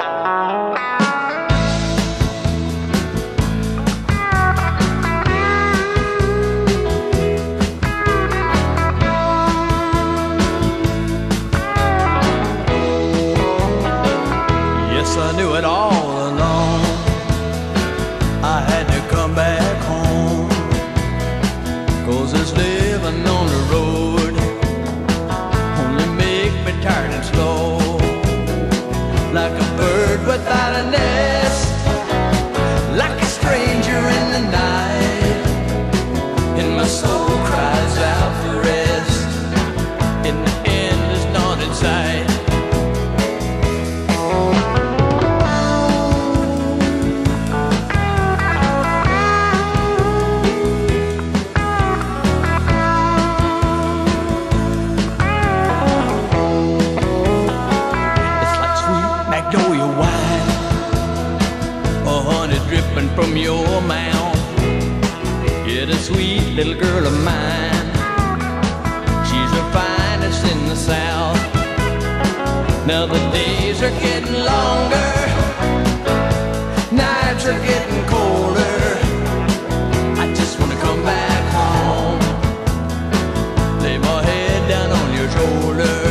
I knew it all along. I had to come back home, 'cause this living on the road only make me tired and slow, like a bird without a nest, like a stranger in the night, and my soul cries out for rest, and the end is not in sight. Magnolia wine, or honey dripping from your mouth. Yeah, the sweet little girl of mine, she's the finest in the South. Now the days are getting longer, nights are getting colder. I just wanna come back home, lay my head down on your shoulder.